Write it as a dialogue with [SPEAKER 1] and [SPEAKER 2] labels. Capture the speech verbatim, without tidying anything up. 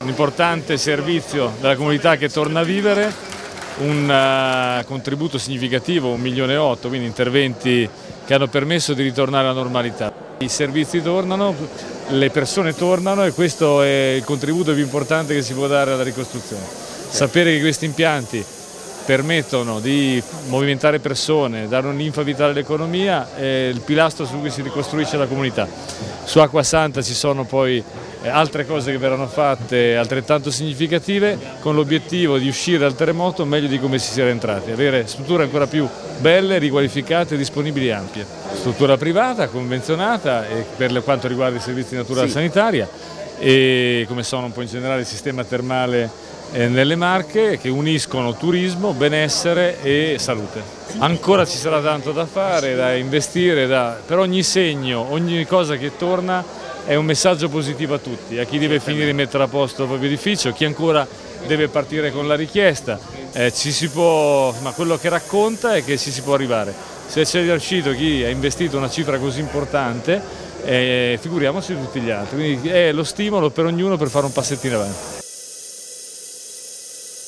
[SPEAKER 1] Un importante servizio della comunità che torna a vivere, un uh, contributo significativo, un milione e otto, quindi interventi che hanno permesso di ritornare alla normalità. I servizi tornano, le persone tornano e questo è il contributo più importante che si può dare alla ricostruzione. Sapere che questi impianti permettono di movimentare persone, dare un'infa vitale all'economia è il pilastro su cui si ricostruisce la comunità. Su Acquasanta ci sono poi altre cose che verranno fatte altrettanto significative con l'obiettivo di uscire dal terremoto meglio di come si sia entrati, avere strutture ancora più belle, riqualificate, disponibili e ampie. Struttura privata, convenzionata e per quanto riguarda i servizi naturali sì. sanitaria e come sono un po' in generale il sistema termale nelle Marche che uniscono turismo, benessere e salute. Ancora ci sarà tanto da fare, da investire, da... per ogni segno, ogni cosa che torna è un messaggio positivo a tutti, a chi deve finire di mettere a posto il proprio edificio, a chi ancora deve partire con la richiesta, eh, ci si può, ma quello che racconta è che ci si può arrivare. Se c'è riuscito chi ha investito una cifra così importante, eh, figuriamoci tutti gli altri, quindi è lo stimolo per ognuno per fare un passettino avanti.